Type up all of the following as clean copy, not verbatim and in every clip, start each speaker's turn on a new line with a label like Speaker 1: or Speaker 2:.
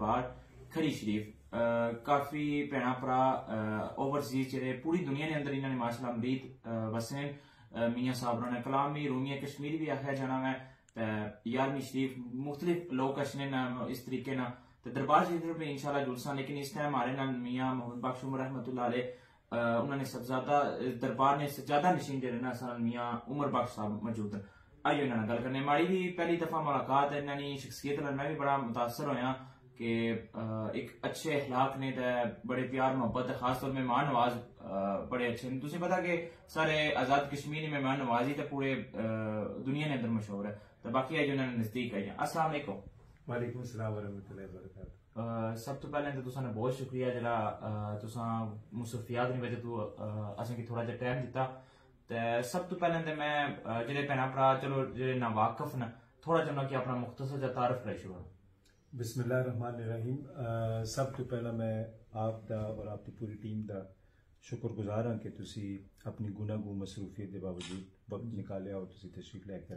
Speaker 1: दरबार खरी शरीफ काफी भैन भरा ओवरसीज जेह्ड़े पूरी दुनिया के अंदर इन्होंने माशाअल्लाह अमरीत वसे मियाँ साहब ने कलामी रूमिया कश्मीरी भी आख्या जाना है 11वीं शरीफ मुख्तलिफ लोग अच्छे इस तरीके ना दरबार शरीफ में इंशाल्लाह जुलसा। लेकिन इस टाइम हमारे नाल मियाँ मोहम्मद बख्श उमर रहमतुल्लाह अलैह उन्होंने सबजादा दरबार ने सजादा नशीन जेह्ड़े ना सन मियाँ उमर बख्श साहब मौजूद हैं। आइयो इन्होंने गल करने माड़ी भी पहली दफा मुलाकात है इन्होंने शख्सियत नाल मैं भी बड़ा मुतासर होया कि एक अच्छे अखलाक ने बड़े प्यार मोहब्बत खास तौर मेहमान नवाज बड़े अच्छे ने। तुझे पता कि सारे आजाद कश्मीर में मेहमान नवाजी तो पूरे दुनिया के अंदर मशहूर है। तो बाकी है जो उन्होंने नजदीक आई अस्सलाम वालेकुम।
Speaker 2: वालेकुम सलाम वरहमतुल्लाहि वबरकातुहू।
Speaker 1: सब तो पहले तो तुसां बहुत शुक्रिया जरा तुसां मुसरफियात की वजह तू असें थोड़ा जिहा टाइम दिता। ते सब तो पहले तो मैं जेह्ड़े भैन भरा चलो जेह्ड़े नावाकफ न थोड़ा जिहा कि अपना मुख्तसर जिहा तारफ कराई छोड़ो।
Speaker 2: बिस्मिल्लाहिर्रहमानिर्रहीम। सब तो पहला मैं आपका और आपकी पूरी टीम का शुक्रगुजार हाँ कि तुसी अपनी गुनागू मसरूफियत के बावजूद वक्त निकालिया और तुसी तशरीफ लैकर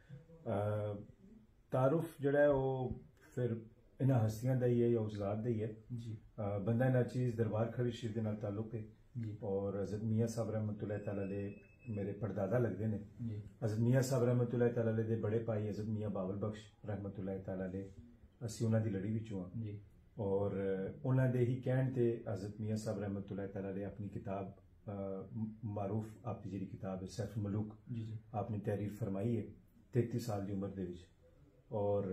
Speaker 2: आए। तारुफ जड़ा है वो फिर इन्हां हस्तियां दा ही है या उस ज़ात दा ही है जी। बंदा नाचीज़ दरबार खरी शरीफ के नाल ताल्लुक है जी। और हज़रत मियाँ साहब रहमतुल्लाह तआला अलैह मेरे परदादा लगते ने। हज़रत मियाँ साहब रहमतुल्लाह तआला अलैह दे बड़े भाई हज़रत मियाँ बाबल बख्श रहमतुल्लाह तआला अलैह असी उन्हां दी लड़ी विचों हाँ जी। और उन्हां दे ही कहण ते हज़रत मियाँ साहब रहमतुल्लाह तआला अलैह अपनी किताब मारूफ आपकी जी किताब है सैफ मलूक आपने तहरीर फरमाई है 33 साल की उम्र दे विच। और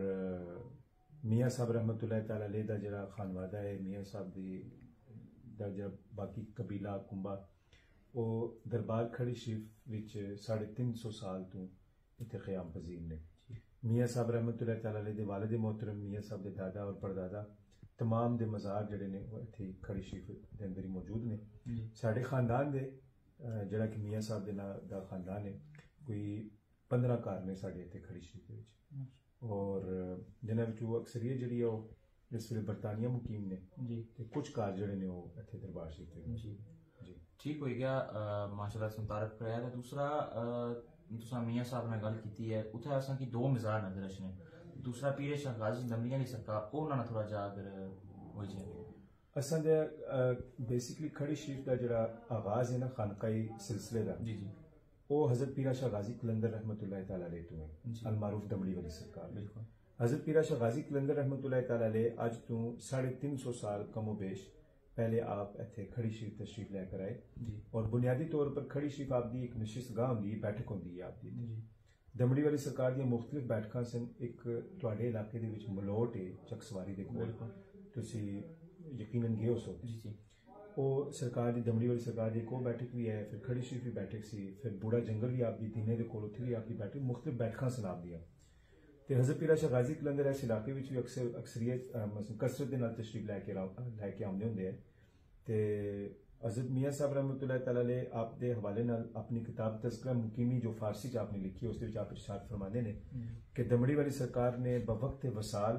Speaker 2: मियाँ साहब रहमतुल्लाह तआला अलैह दा जिहड़ा खानवादा है मियाँ साहब दी दा जिहड़ा बाकी कबीला कुंबा वो दरबार खड़ी शरीफ विच 350 साल तो इत्थे क़याम पजीर ने। मियाँ साहब रहमतुल्लाह तआला अलैह दे वालिद मोहतरम मियाँ साहब दे दादा और परदादा तमाम दे मज़ार जिहड़े ने वो इत्थे खड़ी शरीफ दे अंदर ही मौजूद ने। साडे खानदान दे जिहड़ा कि मियाँ साहब दे नां दा खानदान है कोई 15 घर ने साडे इत्थे खड़ी शरीफ दे विच। और जिन्हां विचों अक्सरियत जिहड़ी है वो इस वेले बरतानिया मुकीम ने जी। ते कुछ घर जिहड़े ने वो इत्थे दरबार शरीफ दे जी जी
Speaker 1: ठीक हो गया माशाल्लाह संतारफ कराया। तो दूसरा तुसां मियाँ साहब ने गल कीती है उत्थे असां की 2 मज़ार नजर अचने। दूसरा पीर शाह गाजी दमलियां दी सरकार ओ उन्हां थोड़ा जा अगर हो जाए
Speaker 2: असां दे बेसिकली खड़ी शरीफ दा जिहड़ा आगाज है ना खानकाई सिलसिले दा जी जी वो हज़रत पीर शाह गाजी कलंदर रहमतुल्लाह तआला अलैह तो है अलमारूफ दमड़ी वाली सरकार। बिल्कुल हज़रत पीर शाह गाजी कलंदर रहमतुल्लाह तआला अलैह अज तो 350 साल कमो बेश पहले आप इत्थे खड़ी शरीफ तशरीफ लैकर आए जी। और बुनियादी तौर पर खड़ी शरीफ आपकी एक नशिस्त गाह होंगी बैठक होंगी है आपकी दमड़ी वाली सरकार दी मुख्तलिफ बैठकां सन। एक तुहाडे इलाके दे विच मलोट है चकसवारी दे कोल तुसी यकीनन गए हो सो जी जी। वो सरकार की दमड़ी वाली सरकार की एक वो बैठक भी है फिर खड़ी शरीफ भी बैठक सी फिर बूढ़ा जंगल भी आपकी दीने के कोल उत्थे भी आपकी बैठक मुख्तलिफ बैठकां सन आप दियां। ते हज़रत पीर शाह गाजी कलंदर इस इलाके विच भी अक्सरियत कसरत दे नाल तशरीफ लैके आउंदे हुंदे है। ते हज़रत मियाँ साहब रहमतुल्लाह तआला अलैह आप दे हवाले नाल अपनी किताब तज़किरा मुकीमी जो फारसी च आपने लिखी है उसके विच आप इरशाद फरमाते ने कि दमड़ी वाली सरकार ने बवक्त वसाल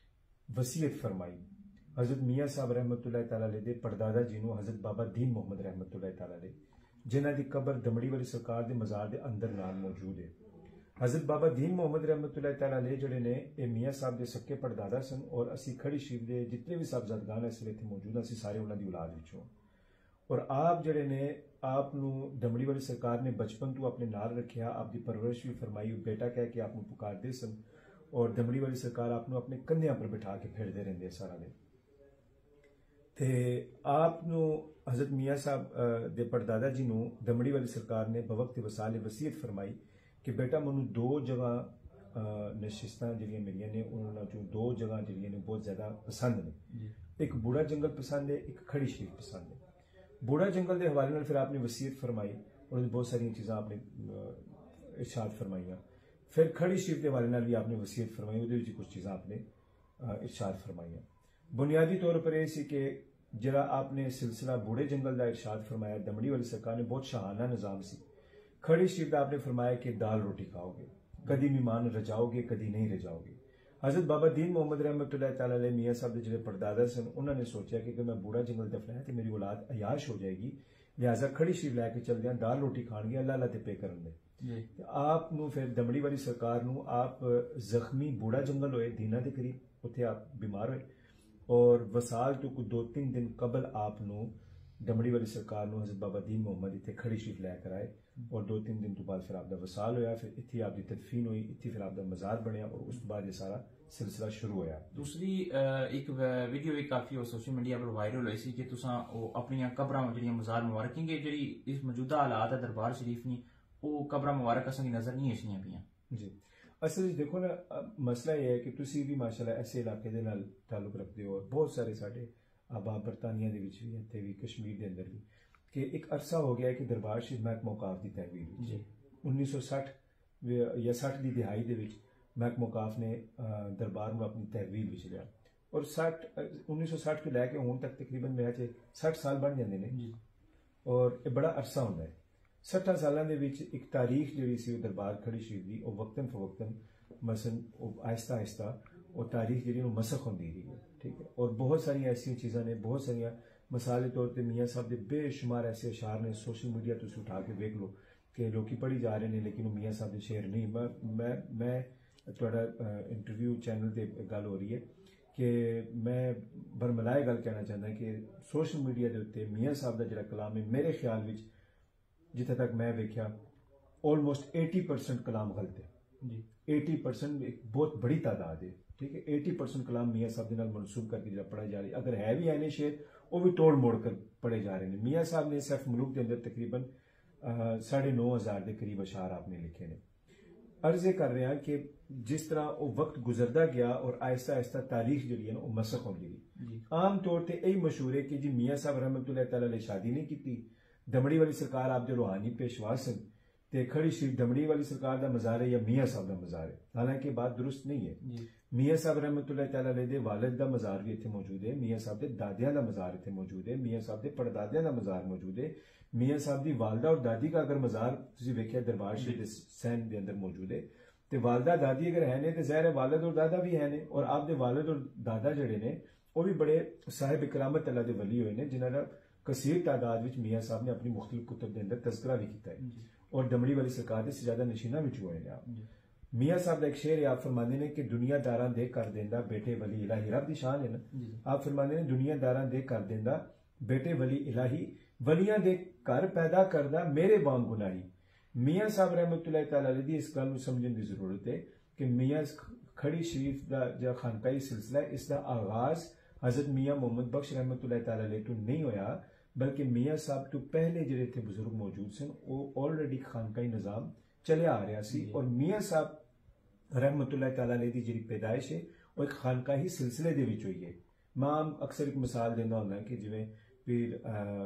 Speaker 2: वसीयत फरमाई हज़रत मियाँ साहब रहमतुल्लाह तआला अलैह दे परदादा जी नूं हज़रत बाबा दीन मोहम्मद रहमतुल्लाह तआला अलैह जिन्हां दी कबर दमड़ी वाली सरकार दे मज़ार दे अंदर नाल मौजूद है। हज़रत बाबा दीन मोहम्मद रहमतुल्लाह तआला अलैह जिहड़े ने ये मियाँ साहब दे सक्के परदादा सन और असी खड़ी शरीफ दे जितने भी साहबजादगान इस वेले इत्थे मौजूद असी सारे उन्हां दी औलाद विचों। और आप जिहड़े ने आप नूं दमड़ी वाली सरकार ने बचपन तो अपने नाल रखिया आपकी परवरिश भी फरमाई बेटा कह के आपनूं पुकारदे सन और दमड़ी वाली सरकार आपनूं अपने कंधियां पर बिठा के फिरदे रहिंदे सारा दिन। ते आपनूं हज़रत मियाँ साहब दे परदादा जी नूं दमड़ी वाली सरकार ने बवक्त वसाल वसीयत फरमाई कि बेटा मैनू 2 जगह नशिस्तां जिहड़ियां मेरियां ने उन्हां चों 2 जगह जिहड़ियां ने बहुत ज्यादा पसंद ने। एक बूढ़ा जंगल पसंद है एक खड़ी शरीफ पसंद है। बूढ़ा जंगल के हवाले नाल फिर आपने वसीयत फरमाई और बहुत सारी चीज़ां आपने इरशाद फरमाइयां। फिर खड़ी शरीफ के हवाले नाल भी आपने वसीयत फरमाई उहदे विच कुछ चीज़ां आपने इरशाद फरमाइयां। बुनियादी तौर पर यह सी कि जिहड़ा आपने सिलसिला बूढ़े जंगल का इरशाद फरमाया दमड़ी वाली सरकार ने बहुत शाहाना निज़ाम सी। खड़ी शरीफ का आपने फरमाया कि दाल रोटी खाओगे कदी मेहमान रजाओगे कदी नहीं रजाओगे। हज़रत बाबा दीन मोहम्मद रहमतुल्लाह तआला अलैह मियाँ साहब के जिहड़े परदादा सन उन्होंने सोचा कि मैं बूढ़ा जंगल दफनाया तो मेरी औलाद अयाश हो जाएगी लिहाजा खड़ी शरीफ लैके चलदे दाल रोटी खाणगे अल्लाह अल्लाह ते पे करन दे। आप फिर दमड़ी वाली सरकार आप जख्मी बूढ़ा जंगल होए दीना के करीब उत्थे आप बीमार होए और वसाल तो कोई 2-3 दिन कबल आप दमड़ी वाली सरकार हज़रत बाबा दीन मोहम्मद इतने खड़ी शरीफ लैकर आए और 2-3 दिन तो बाद फिर आपका वसाल होया, फिर इतनी आपकी तदफीन हुई, इतनी फिर आपका मज़ार बनया और उस बाद ये सारा सिलसिला शुरू होया।
Speaker 1: दूसरी एक वीडियो भी काफी सोशल मीडिया पर वायरल हुई सी कि तुसां अपनी कबरां जेहड़ियां मज़ार मुबारक गी जेहड़ी इस मौजूदा हालात है दरबार शरीफ नी वो कबरां मुबारक असें नजर नहीं आशियां पियां
Speaker 2: जी। असल देखो ना, मसला यह है कि तुसी भी माशाल्लाह ऐसे इलाके दे नाल ताल्लुक रखते हो और बहुत सारे साडे आबा बरतानिया दे विच भी इत्थे भी कश्मीर दे अंदर भी कि एक अरसा हो गया है कि दरबार शरीफ महकमा औकाफ दी तहवील 1960 या 60 की दिहाई दे विच महकमा औकाफ ने दरबार में अपनी तहवील विच लिया और 1960 के लैके हुण तक तकरीबन मेरा 60 साल बन जाते हैं और ये बड़ा अरसा होंदा है। 60 सालों के विच एक तारीख जिहड़ी सी दरबार खड़ी शरीफ दी वो वक्तन फवक्तन मसन आहिस्ता आहिस्ता वो तारीख जिहड़ी मसख होंदी रही है, ठीक है। और बहुत सारी ऐसी चीज़ां ने, बहुत सारिया मिसाल के तौर पर मियाँ साहब के बेशुमार ऐसे अशार ने सोशल मीडिया तुसीं उठा के वेख लो कि लोग पढ़ी जा रहे हैं लेकिन वो मियाँ साहब के शेर नहीं। मैं थोड़ा इंटरव्यू चैनल पर गल हो रही है कि मैं बरमलाए गल कहना चाहता कि सोशल मीडिया के उत्ते मियाँ साहब का जिहड़ा कलाम है मेरे ख्याल में जिथे तक मैं वेख्या ऑलमोस्ट 80% कलाम गलत है जी। 80% एक बहुत बड़ी तादाद है, ठीक है। 80% कलाम मियाँ साहब के नाल मनसूब करके जो पढ़ा जा रही, अगर है भी है शेर वो भी तोड़ मोड़ कर पढ़े जा रहे हैं। मियाँ साहब ने सिर्फ मुल्क के अंदर तकरीबन 9,500 के करीब अशार आपने लिखे ने। अर्ज ये कर रहे हैं कि जिस तरह वो वक्त गुजरता गया और आहिस्ता आहिस्ता तारीख जी है ना वो मसख होती गई। आम तौर पर यही मशहूर है कि जी मियाँ साहब रहमतुल्लाह तआला अलैह शादी नहीं की, दमड़ी वाली सरकार आप जो रूहानी पेशवा सन ते खड़ी शरीफ दमड़ी वाली सरकार का मज़ार है या मियाँ साहब का मज़ार है, हालांकि बात दुरुस्त नहीं है। मियाँ साहब रहमतुल्लाह तआला अलैह दे वालिद का मज़ार भी इत्थे मौजूद है, मियाँ साहब के दादियां का मज़ार इत्थे मौजूद है, मियाँ साहब के पड़दादियां का मज़ार मौजूद है, मियाँ साहब की वालदा और दादी का अगर मज़ार तुसीं वेख्या दरबार शरीफ सैन के अंदर मौजूद है तो वालदा दादी अगर है ने तो ज़ाहिर है वालिद और दादा भी है ने और आपके वालिद और दादा जड़े ने वो भी बड़े साहिब इकरामत अल्लाह दे वली हुए ने जिन्होंने कसीर तादाद में मियाँ साहब ने अपनी मुख्तलिफ कुतुब के अंदर तस्करा भी किया है और दमड़ी वाली सरकार के सजादा नशीना भी हुए हैं। आप मियाँ साहब का एक शेर है, आप फरमाते ने कि दुनियादारां दे कर देंदा बेटे वली इलाही, रब दी शान है ना। आप फरमाते ने दुनियादारां दे कर देंदा बेटे वली इलाही, वलियां दे घर पैदा करदा मेरे वांग गुनाही। मियाँ साहब रहमतुल्लाह तआला अलैह दी इस गल नूं समझण दी जरूरत है कि मियाँ खड़ी शरीफ का जो खानकाही सिलसिला है इसका आगाज हजरत मियाँ मोहम्मद बख्श रहमतुल्लाह तआला अलैह तो नहीं होया बल्कि मियाँ साहब तो पहले जिहड़े थे बुजुर्ग मौजूद सन वो ऑलरेडी खानकाही निज़ाम चले आ रहा सी और मियाँ साहब रहमतुल्लाह तआला अलैह दी जिहड़ी पैदाइश है वो एक खानकाही सिलसिले दे विच हुई है। मैं अक्सर एक मिसाल देना होंदा कि जिवें पीर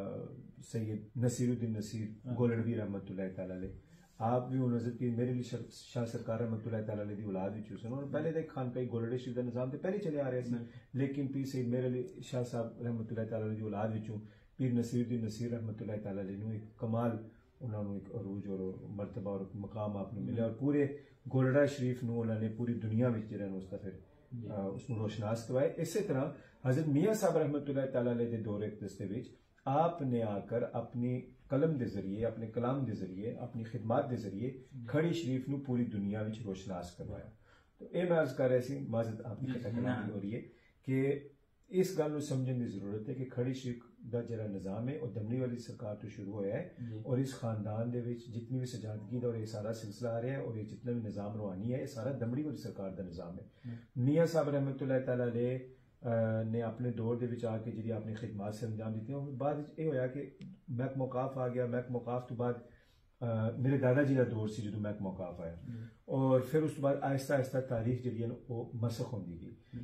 Speaker 2: सैयद नसीरुद्दीन नसीर गोलड़वी रहमतुल्लाह तआला अलैह, आप भी उन हज़रत पीर मेरे लिए शाह सरकार रहमतुल्लाह तआला अलैह दी औलाद विच सन और पहले तो खानकाही गोलड़े शरीफ का निज़ाम तो पहले चले आ रहा सी लेकिन पीर सैयद मेरे लिए शाह साहब रहमतुल्लाह तआला अलैह दी औलाद विचों पीर नसीरुद्दीन नसीर रहमतुल्लाह तआला अलैह नूं एक कमाल उन्होंने एक अरूज और मरतबा और मकाम आपने मिला और पूरे गोलड़ा शरीफ नूं उन्होंने पूरी दुनिया में जिहड़ा उसका फिर उसनूं रोशनास करवाए। इस तरह हज़रत मियाँ साहब रहमतुल्लाह तआला अलैह दे दौर इक़्तिदार दे विच आपने आकर अपनी कलम के जरिए अपने कलाम के जरिए अपनी खिदमात के जरिए खड़ी शरीफ नूं पूरी दुनिया में रोशनास करवाया। तो यह मैं अर्ज कर रहा सी माजरत आपकी कलामी हो रही है कि इस गल नूं समझण की जरूरत है कि खड़ी शरीफ का जिहड़ा निज़ाम है और दमड़ी वाली सरकार तो शुरू होया है और इस खानदान दे विच जितनी भी सजादगी दा और ये सारा सिलसिला आ रहा है और ये जितना भी निज़ाम रूहानी है ये सारा दमड़ी वाली सरकार का निज़ाम है। मियाँ साहब रहमतुल्लाह तआला अलैह ने अपने दौर के विच आके जिहड़ी अपनी खिदमात से अंजाम दी और बाद ये होया कि महकमा औकाफ आ गया। महकमा औकाफ तो बाद मेरे दादा जी का दौर से जो महकमा औकाफ आया और फिर उस बाद आहिस्ता आहिस्ता तारीख जी वो मसख होंदी गई।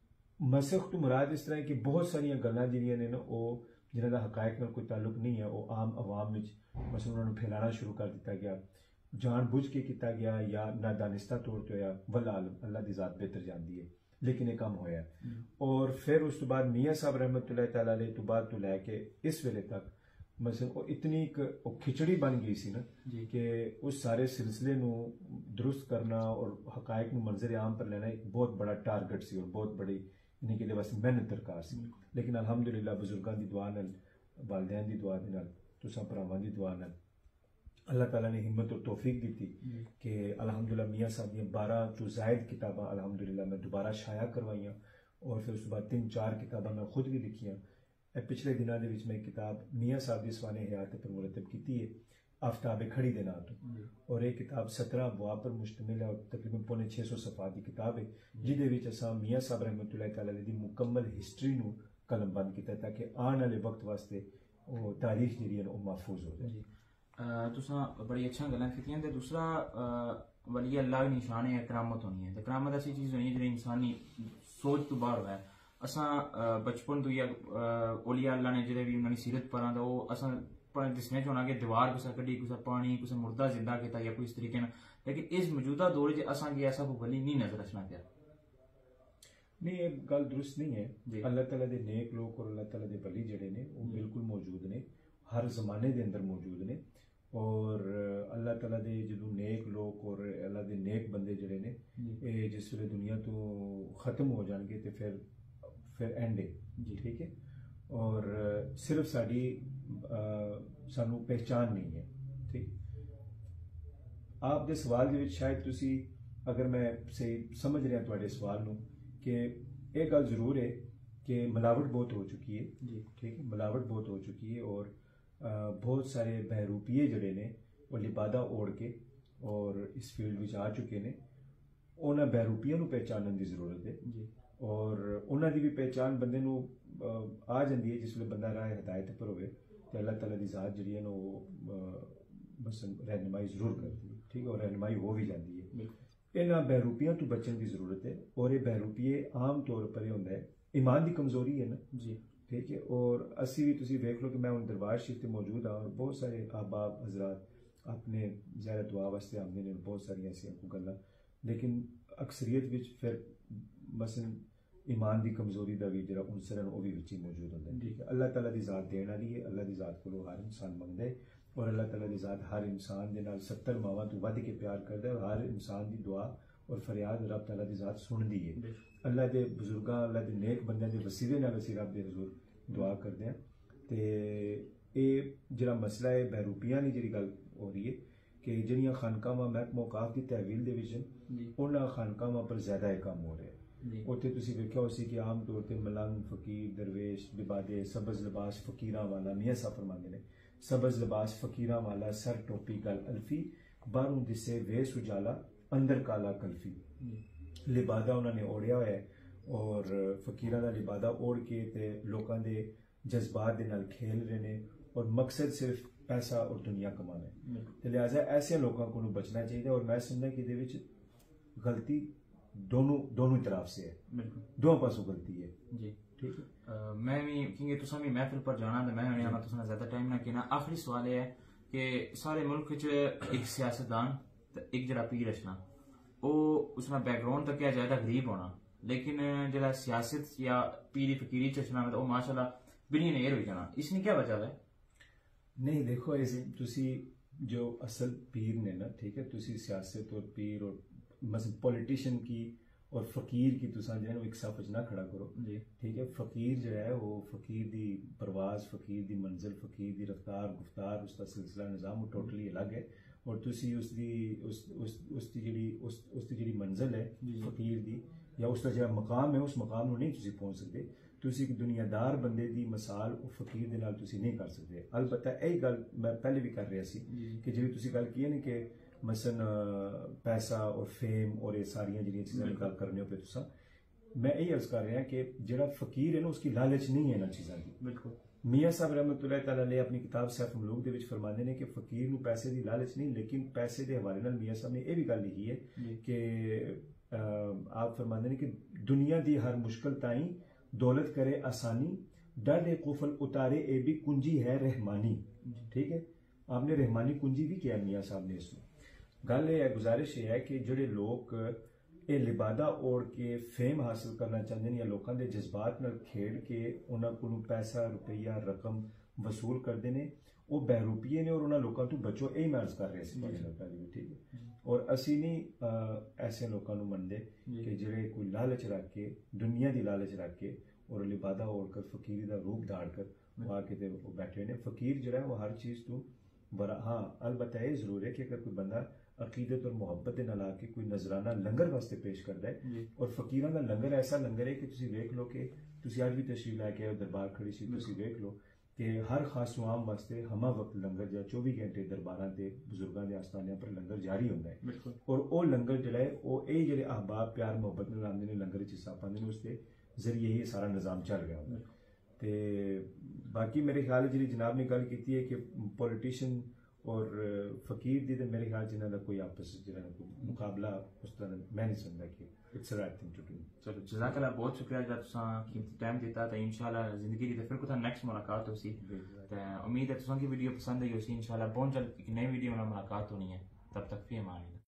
Speaker 2: मसख तो मुराद इस तरह की बहुत सारिया गल्लां जिहड़ियां ने वो जिन्हां दा हकायक नाल कोई ताल्लुक नहीं है वो आम अवाम विच मसलन उन्होंने फैलाना शुरू कर दिता गया, जान बुझ के किया गया या नादानिस्ता तौर पर होया, वल्ला आलम अल्लाह दी ज़ात बेहतर जानती है लेकिन ये काम होया। और फिर उस तो बाद मियाँ साहब रहमतुल्लाह तआला अलैह तो बाद तो लैके इस वेले तक मसलन वो इतनी एक खिचड़ी बन गई सी ना कि उस सारे सिलसिले नूं दुरुस्त करना और हकायक नूं मंजर आम पर लेना एक बहुत बड़ा टारगेट सी और बहुत बड़ी इन्हीं के लिए बस मेहनत दरकार सी। लेकिन अलहमदुलिल्लाह बुजुर्गों की दुआ नाल वालिदैन की दुआ दे नाल तुसां भरावां की दुआ नाल अल्लाह ताला ने हिम्मत और तौफीक दी कि अलहमदुलिल्लाह मियाँ साहब दी 12 तो जायद किताबां अलहमदुलिल्लाह मैं दोबारा शाया करवाइयां और फिर उस बाद 3-4 किताबां मैं खुद भी लिखियां। पिछले दिनों के विच मैं एक किताब मियाँ साहब की सवाने हयात पर मुरतब की है, आफ्ताब खड़ी के नाम तो, और एक किताब 17 अबवाब पर मुश्तमिल है और तकरीबन पौने 600 सफ़ात की किताब है, जिहदे विच असां मियाँ साहब रहमतुल्लाह तआला अलैह दी मुकम्मल हिस्टरी नूं कलमबंद किया ताकि आने वाले वक्त वास्ते वो तारीख जी है वो महफूज हो जाए।
Speaker 1: तुसां बड़ी अच्छा गल्लां कीतियां। ते दूसरा वली अल्लाह की निशान है करामत होनी है। ते करामत ऐसी चीज़ होनी है जो इंसानी सोच तो बाहर है। असां बचपन तो या ओलिया अल्लाह ने जेह्ड़े भी उन्होंने सीरत पढ़ा तो वो असां दिसने च होना कि दीवार कुसै कड्ढी, कुसै पानी, कुसै मुर्दा जिंदा किया या कोई इस तरीके ना, लेकिन इस मौजूदा दौर च असां गी ऐसा कोई वली नहीं नजर आना पिया।
Speaker 2: नहीं, ये गल दुरुस्त नहीं है। अल्लाह ताला दे नेक लोग और अल्लाह ताला दे वली जड़े ने वो बिल्कुल मौजूद ने, हर जमाने के अंदर मौजूद ने। और अल्लाह ताला दे जो नेक लोग और अल्लाह दे नेक बंदे जड़े ने ये जिस वे दुनिया तो खत्म हो जाएंगे तो फिर एंड है, ठीक है। और सिर्फ साड़ी सानू पहचान नहीं है, ठीक। आपके सवाल के शायद तुसी अगर मैं सही समझ रहा थोड़े सवाल नूं कि एक गल जरूर है कि मिलावट बहुत हो चुकी है, ठीक है, मिलावट बहुत हो चुकी है और बहुत सारे बहरूपिये जड़े ने वो लिबादा ओढ़ के और इस फील्ड में आ चुके ने। उन्होंने बहरूपियों को पहचानने की जरूरत है और उन्होंने भी पहचान बंदे नूं आ जाती है जिस वे बंदा राह हिदायत पर होवे तो अल्लाह ताला की जात जी है वो बस रहनुमाई जरूर करती है, ठीक है, और रहनुमाई हो भी जाती है। इन्होंने बहरूपियों तो बचने की जरूरत है और ये बहरूपिये आम तौर पर होंगे ईमान की कमजोरी है ना जी, ठीक है। और असी भी तुसी देख लो कि मैं हूँ दरबार शरीफ मौजूद हाँ और बहुत सारे अहबाब हजरात अपने ज़्यादा दुआ वास्ते आते हैं, बहुत सारी ऐसी गल्लां, लेकिन अक्सरियत विच फिर मसन ईमान की कमजोरी का भी जो उनसर है वो भी विच ही मौजूद होता है, ठीक है। अल्लाह ताला की ज़ात देने वाली है, अल्लाह की ज़ात को हर इंसान मंगता है और अल्लाह ताला की ज़ात हर इंसान के नाल 70 मावां तो वध के प्यार करता है और हर इंसान की दुआ और फरियाद रब ताला की ज़ात सुनती है। अल्लाह के बुजुर्गों अल्लाह के नेक बंदियां के वसीले नाल असीं रब दे हुजूर दुआ करते हैं। तो ये जो मसला है बहरूपियां की जी गल हो रही है कि जिहड़ियां खानकावां महकमा औकाफ की तहवील दे विच उन्हां खानकावां पर ज़्यादा काम हो रहा है। उत्थे तुसीं वेख्या होसी कि आम तौर पर मलंग फकीर दरवेश लिबादे सबज लिबास फकीरां वाला मियाँ साहब फरमांदे ने सबज लिबास फकीरां वाला सर टोपी गल अल्फी बाहरों दिसे वेस उजाला अंदर काला कल्फी। लिबादा उन्होंने ओढ़िया हुआ है और फकीरां दा लिबादा ओढ़ के ते लोकां दे जज्बात दे नाल खेल रहे ने और मकसद सिर्फ पैसा और दुनिया कमाना है। तो लिहाजा ऐसे लोगों को बचना चाहिए और मैं समझदा कि इहदे विच गलती दोनों तरफ से है, दोनों पासों गलती है जी, ठीक है।
Speaker 1: मैं भी क्योंकि तुसां भी महफिल पर जाना तो मैं नहीं आना, तुसां ज्यादा टाइम ना किना। आखिरी सवाल है कि सारे मुल्क च एक सियासतदान एक जरा पीर रचना वो उसका बैकग्राउंड तो क्या ज्यादा गरीब होना, लेकिन जरा सियासत या पीरी फकीरी चचना वो माशाल्लाह बिनी नेर हो जाना, इसने क्या वजह है?
Speaker 2: नहीं देखो ऐसे तुसी जो असल पीर ने ना, ठीक है, तुसी सियासत और पीर और मतलब पॉलिटिशियन की और फकीर की तुसा जो है ना एक साफ ना खड़ा करो जी, ठीक है। फकीर जो है वो फकीर दी परवाज, फकीर दी मंजिल, फकीर दी रफ्तार गुफ्तार उसका सिलसिला निज़ाम टोटली अलग है और तुसी उसकी जिहड़ी मंजिल है फकीर दी या उसका जो मकाम है उस मकाम में नहीं तुसी पहुंच सकते। तुसी एक दुनियादार बंदे दी मिसाल फकीर दे नाल तुसी नहीं कर सकते। अलबत्ता यही गल मैं पहले भी कर रहा सी कि जिहड़ी तुसी गल की है ना कि मसन पैसा और फेम और ये सारियां जिहड़ियां चीज़ां गल करने पे तुसा, मैं यही अर्ज कर रहा कि जिहड़ा फकीर है ना उसकी लालच नहीं है इन्हां चीज़ां की। बिल्कुल मियाँ साहब रहमतुल्लाह तआला अलैह अपनी किताब सैफ मलूक दे विच फरमांदे ने कि फकीर नूं पैसे की लालच नहीं, लेकिन पैसे के हवाले नाल मियाँ साहब ने यह भी गल लिखी है कि आप फरमांदे ने कि दुनिया की हर मुश्किल ताई दौलत करे आसानी डर ए कुफल उतारे ए भी कुंजी है रहमानी, ठीक है। आपने रहमानी कुंजी भी किया मियाँ साहब ने इसमें। गल यह है, गुजारिश यह है कि जोड़े लोग ये लिबादा ओढ़ के फेम हासिल करना चाहते हैं या लोगों के जज्बात नाल खेड़ के उन्होंने को पैसा रुपया रकम वसूल करते हैं वो बहरूपिये ने और उन्होंने लोगों तो बचो यही मैं अर्ज कर रहा, ठीक है। और असी नहीं ऐसे लोगों को मनते कि जोड़े कोई लालच रख के दुनिया की लालच रख के और लिबादा ओढ़ कर फकीरी का रूप धाड़ कर आके वो बैठे ने। फकीर जो है वो हर चीज़ तो बड़ा हाँ अलबत्ता ये जरूर है कि अगर कोई बंदा अकीदत और मुहब्बत नाल आके कोई नजराना लंगर वास्ते पेश करता है और फकीरां दा लंगर ऐसा लंगर है कि तुसी वेख लो कि तुसी अज भी तशरीफ लैके आए दरबार खड़ी सी तुसी वेख लो कि हर खास आम वास्ते हमा वक्त लंगर या 24 घंटे दरबारां ते बुजुर्गां दे आस्थानियां पर लंगर जारी होंदा है और वो लंगर जेड़ा है वो ये जेड़े अहबाब प्यार मुहब्बत नाल आंदे ने लंगर च हिस्सा पांदे ने उसके जरिए ही सारा निजाम चल रहा होंदा ते बाकी मेरे ख्याल जी जनाब ने गल की है कि पॉलिटिशियन और फकीर दी ते मेरे ख्याल च इन्हां दा कोई आपस च मुकाबला उस तरह मैं नहीं समझदा कि it's right thing to do.
Speaker 1: चलो जज़ाकल्लाह, बहुत शुक्रिया जो तुसां कीमती टाइम दिता ते इंशाल्लाह जिंदगी दी ते फिर कुछ नेक्स्ट मुलाकात होसी ते उम्मीद है तुसां की वीडियो पसंद आई होसी। इंशाल्लाह बहुत जल्द एक नई वीडियो में मुलाकात होनी है, तब तक फी अमान।